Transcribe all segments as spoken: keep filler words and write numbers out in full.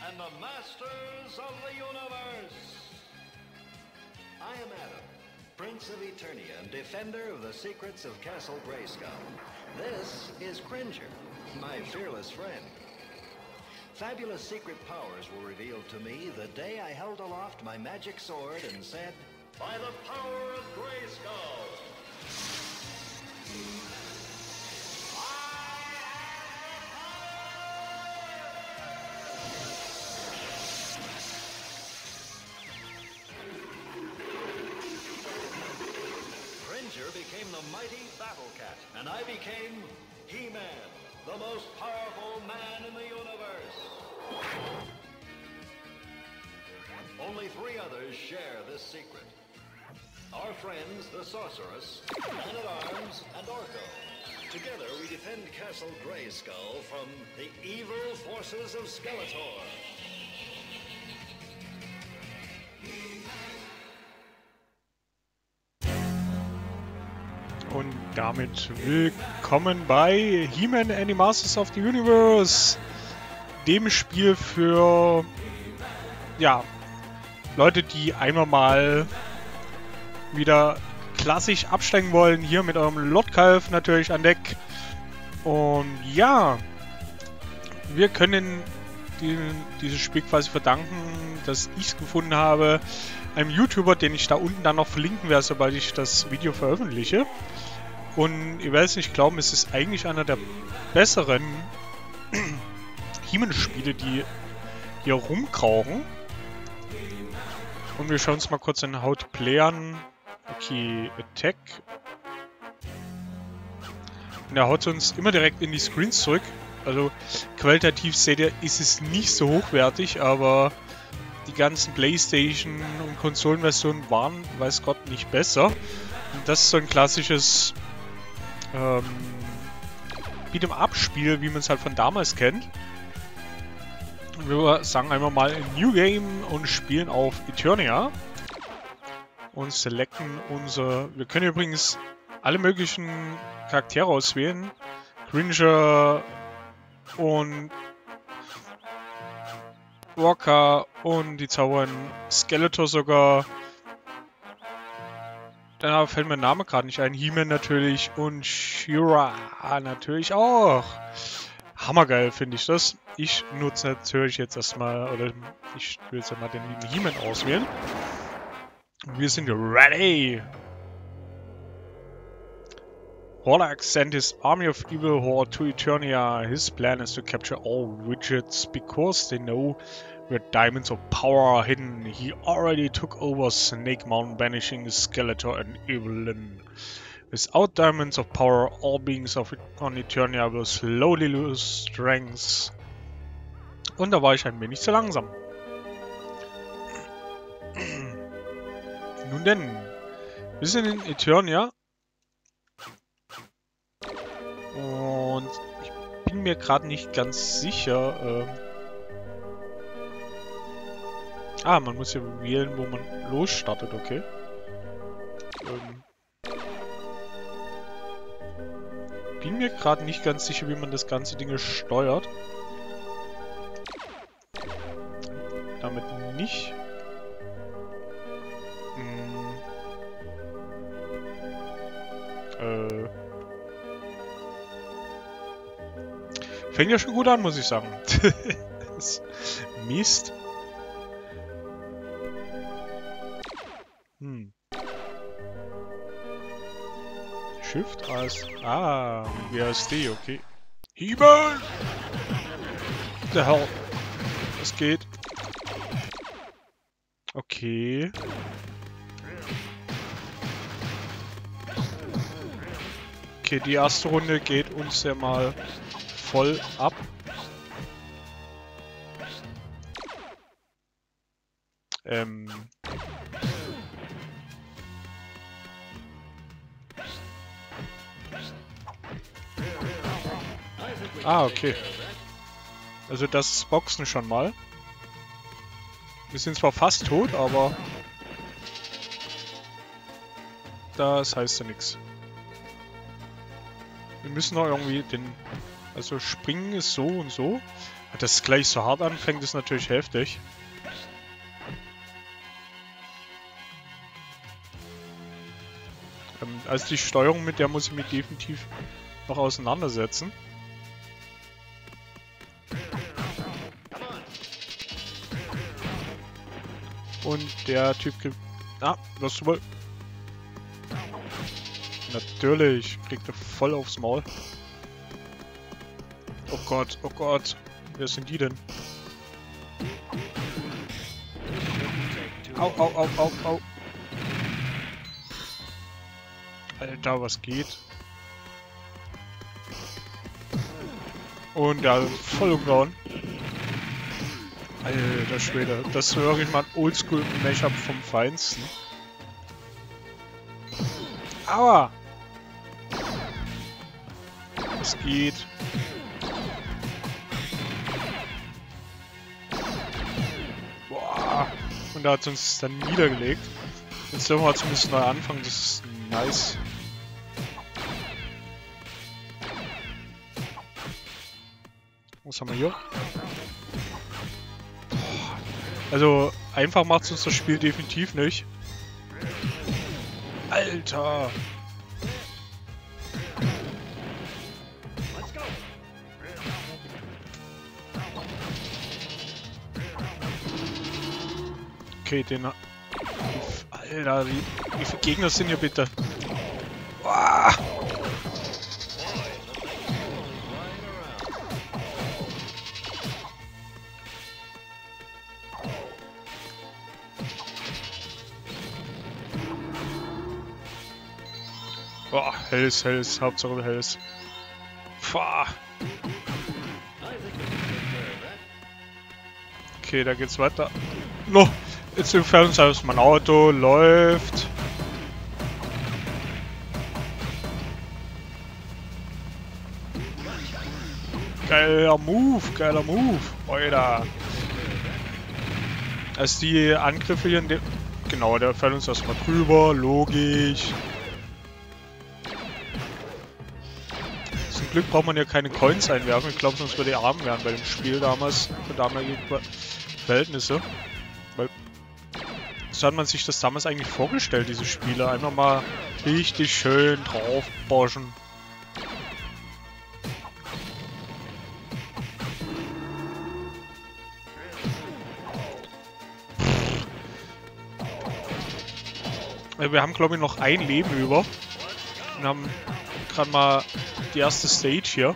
and the masters of the universe. I am Adam, Prince of Eternia and defender of the secrets of Castle Grayskull. This is Cringer, my fearless friend. Fabulous secret powers were revealed to me the day I held aloft my magic sword and said, "By the power of Grayskull, Cringer became the mighty Battle Cat, and I became He-Man, the most powerful man in the universe. Only three others share this secret. Our friends, the Sorceress, Man-at-Arms, and Orko. Together we defend Castle Grayskull from the evil forces of Skeletor. Und damit willkommen bei He-Man and the Masters of the Universe, dem Spiel für, ja, Leute, die einmal mal wieder klassisch absteigen wollen, hier mit eurem Lotkalf natürlich an Deck. Und ja, wir können die, dieses Spiel quasi verdanken, dass ich es gefunden habe, einem YouTuber, den ich da unten dann noch verlinken werde, sobald ich das Video veröffentliche. Und ihr werdet es nicht glauben, es ist eigentlich einer der besseren He-Man-Spiele, die hier rumkrauchen. Und wir schauen uns mal kurz in How to Play an. Okay, Attack. Und er haut uns immer direkt in die Screens zurück. Also qualitativ seht ihr, ist es nicht so hochwertig, aber die ganzen PlayStation- und Konsolenversionen waren, weiß Gott, nicht besser. Und das ist so ein klassisches ähm, Beat'em-up-Spiel, wie man es halt von damals kennt. Wir sagen einfach mal New Game und spielen auf Eternia. Und selecten unser... Wir können übrigens alle möglichen Charaktere auswählen. Cringer und Walker und die zaubern Skeletor sogar. Dann fällt mein Name gerade nicht ein. He-Man natürlich und She-Ra natürlich auch. Hammergeil finde ich das. Ich nutze natürlich jetzt erstmal, oder ich will jetzt mal den lieben He-Man auswählen. Wir sind ready! Horlax sent his army of evil horde to Eternia. His plan is to capture all widgets because they know where diamonds of power are hidden. He already took over Snake Mountain, banishing Skeletor and Evelyn. Without diamonds of power, all beings of on Eternia will slowly lose strength. Und da war ich ein wenig zu langsam. Nun denn, wir sind in Eternia. Und ich bin mir gerade nicht ganz sicher. Äh ah, man muss ja wählen, wo man losstartet, okay. Ähm bin mir gerade nicht ganz sicher, wie man das ganze Ding steuert. Damit nicht. Hm. Äh. Fängt ja schon gut an, muss ich sagen. Mist. Hm. Shift als. Ah, W A S D, okay. He-Man! The hell? Es geht. Okay. Okay, die erste Runde geht uns ja mal voll ab. Ähm. Ah, okay. Also das ist Boxen schon mal. Wir sind zwar fast tot, aber das heißt ja nichts. Wir müssen noch irgendwie den... Also springen ist so und so. Dass es gleich so hart anfängt, ist natürlich heftig. Ähm, also die Steuerung, mit der muss ich mich definitiv noch auseinandersetzen. Und der Typ kriegt... Ah, was du wohl... Natürlich, kriegt er voll aufs Maul. Oh Gott, oh Gott. Wer sind die denn? Au, au, au, au, au. Alter, was geht? Und ja, voll umgehauen. Alter Schwede, das ist wirklich mal ein Oldschool-Mashup vom Feinsten. Aua! Es geht. Boah! Und da hat es uns dann niedergelegt. Jetzt dürfen wir zumindest neu anfangen, das ist nice. Was haben wir hier? Also, einfach macht es uns das Spiel definitiv nicht. Alter! Okay, den... Alter, wie, wie viele Gegner sind hier bitte? Uah. Boah, Hells, Hells, Hauptsache Hells. Pfah. Okay, da geht's weiter. No, jetzt entfernen uns aus mein Auto, läuft. Geiler Move, geiler Move, Alter. Also die Angriffe hier in dem... Genau, der fällt uns erstmal drüber, logisch. Zum Glück braucht man ja keine Coins einwerfen. Ich glaube, sonst würde er arm werden bei dem Spiel damals, für damalige Verhältnisse. Weil so hat man sich das damals eigentlich vorgestellt, diese Spiele. Einfach mal richtig schön draufboschen. Wir haben, glaube ich, noch ein Leben über. Wir haben gerade mal die erste Stage hier.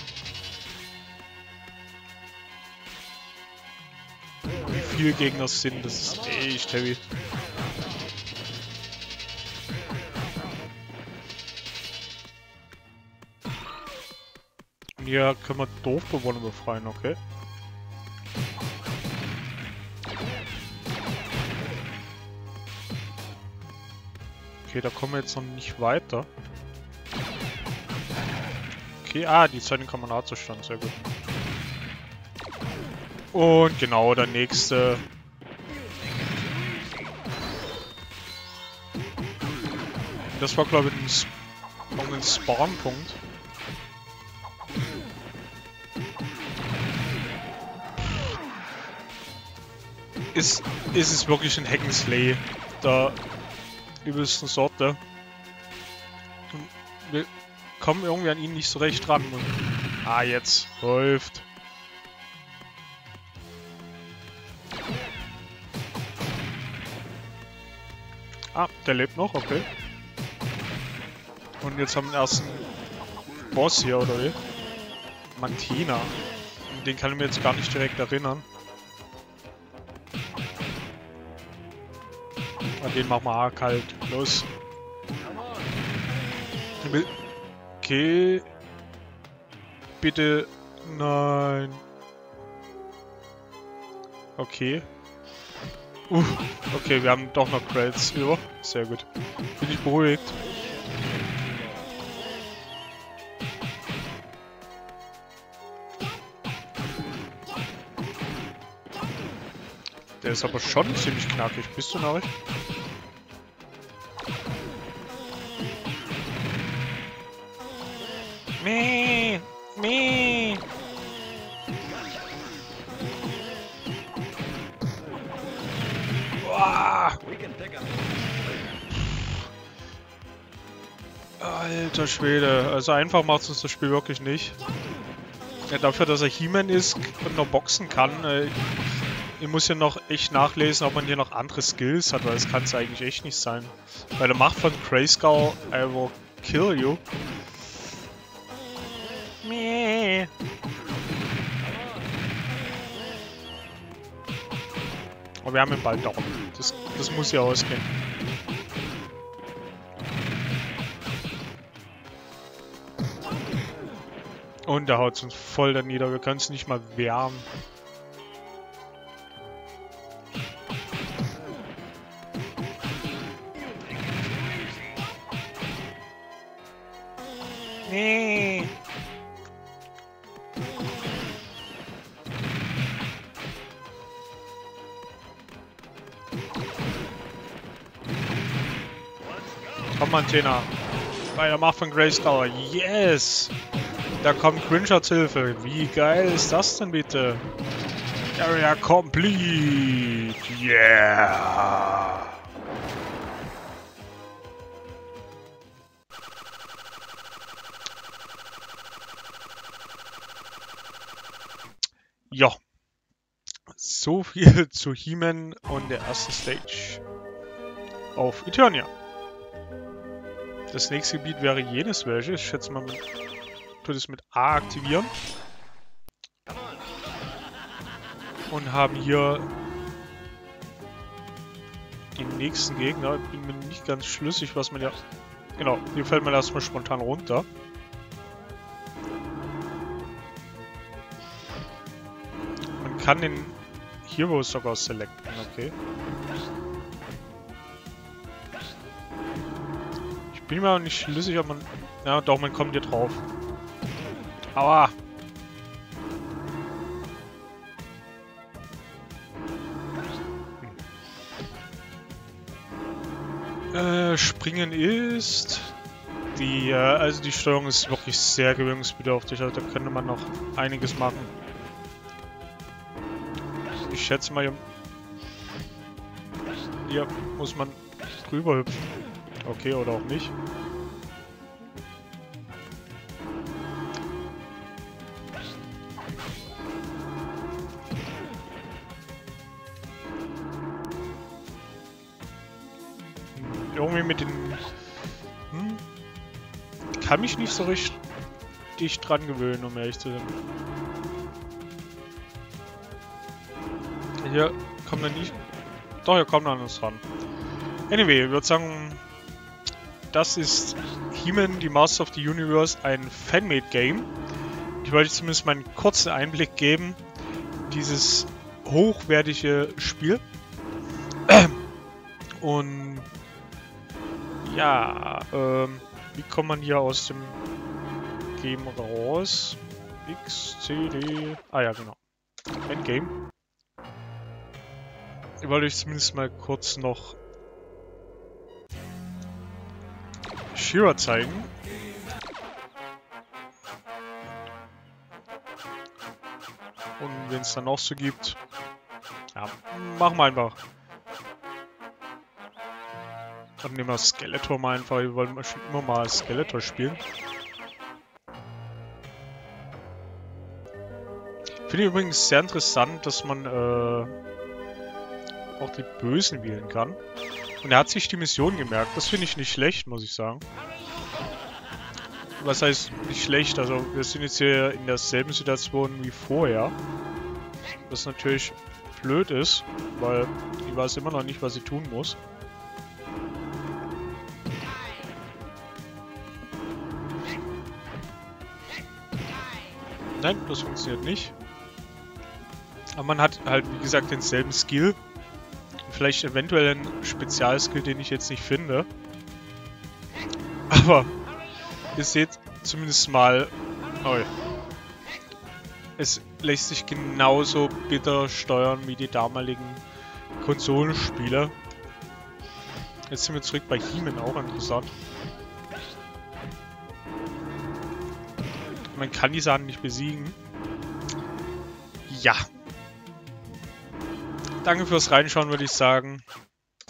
Wie viele Gegner es sind, das ist echt heavy. Und hier können wir Dorfbewohner befreien, okay? Okay, da kommen wir jetzt noch nicht weiter. Okay, ah, die Zeit kann man Zustand, sehr gut. Und genau, der nächste. Das war, glaube ich, ein, noch ein Spawn-Punkt. Ist, ist es wirklich ein Hack'n'Slay der übelsten Sorte. Und wir kommen irgendwie an ihn nicht so recht ran. Und ah, jetzt läuft. Ah, der lebt noch, okay. Und jetzt haben wir den ersten Boss hier, oder wie? Mantina. Und den kann ich mir jetzt gar nicht direkt erinnern. Und den machen wir auch kalt. Los. Okay. Bitte. Nein. Okay. Uh, okay, wir haben doch noch Credits über. Sehr gut. Bin ich beruhigt. Der ist aber schon ziemlich knackig. Bist du noch? Meh, meh. Ah! Alter Schwede. Also einfach macht uns das Spiel wirklich nicht. Ja, dafür, dass er He-Man ist und noch boxen kann. Äh, ich muss hier noch echt nachlesen, ob man hier noch andere Skills hat, weil das kann es eigentlich echt nicht sein. Weil der Macht von Grayskull, I will kill you. Meh. Aber wir haben ihn bald down. Das, das muss ja ausgehen. Und der haut uns voll da nieder. Wir können es nicht mal wärmen. Nee. Komm, Antena. Bei der Macht von Grayskull. Yes! Da kommt Cringer zur Hilfe. Wie geil ist das denn bitte? Area complete! Yeah! Ja. So viel zu He-Man und der ersten Stage auf Eternia. Das nächste Gebiet wäre jenes welche. Ich schätze mal, man tut es mit A aktivieren. Und haben hier den nächsten Gegner. Ich bin mir nicht ganz schlüssig, was man ja... Genau, hier fällt man erstmal spontan runter. Man kann den Hero sogar selecten, okay. Ich bin mir auch nicht schlüssig, ob man... Ja, doch, man kommt hier drauf. Aua! Hm. Äh, springen ist... Die, äh, also die Steuerung ist wirklich sehr gewöhnungsbedürftig, also da könnte man noch einiges machen. Ich schätze mal, hier, hier muss man drüber hüpfen. Okay, oder auch nicht. Irgendwie mit den... Hm, kann mich nicht so richtig dran gewöhnen, um ehrlich zu sein. Hier kommt er nicht... Doch, hier kommt er an uns ran. Anyway, ich würde sagen, das ist He-Man, die Masters of the Universe, ein Fan-Made-Game. Ich wollte zumindest mal einen kurzen Einblick geben in dieses hochwertige Spiel. Und ja, ähm, wie kommt man hier aus dem Game raus? X, C, D... Ah ja, genau. Endgame. Ich wollte euch zumindest mal kurz noch She-Ra zeigen. Und wenn es dann noch so gibt, ja, machen wir einfach. Dann nehmen wir Skeletor mal einfach, wir wollen schon immer mal Skeletor spielen. Finde ich übrigens sehr interessant, dass man äh, auch die Bösen wählen kann. Und er hat sich die Mission gemerkt. Das finde ich nicht schlecht, muss ich sagen. Was heißt nicht schlecht? Also wir sind jetzt hier in derselben Situation wie vorher. Was natürlich blöd ist, weil ich weiß immer noch nicht, was sie tun muss. Nein, das funktioniert nicht. Aber man hat halt, wie gesagt, denselben Skill. Vielleicht eventuell einen Spezialskill, den ich jetzt nicht finde. Aber ihr seht zumindest mal... Oh ja. Es lässt sich genauso bitter steuern wie die damaligen Konsolenspiele. Jetzt sind wir zurück bei He-Man, auch interessant. Man kann die Sachen nicht besiegen. Ja. Danke fürs Reinschauen, würde ich sagen.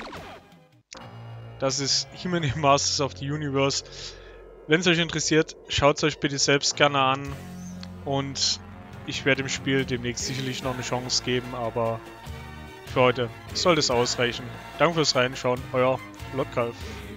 Das ist He-Man Masters of the Universe. Wenn es euch interessiert, schaut es euch bitte selbst gerne an. Und ich werde dem Spiel demnächst sicherlich noch eine Chance geben, aber für heute soll das ausreichen. Danke fürs Reinschauen, euer Lotkalf.